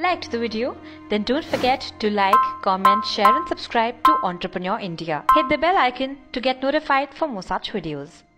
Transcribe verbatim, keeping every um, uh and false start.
Liked the video? Then don't forget to like, comment, share and subscribe to Entrepreneur India. Hit the bell icon to get notified for more such videos.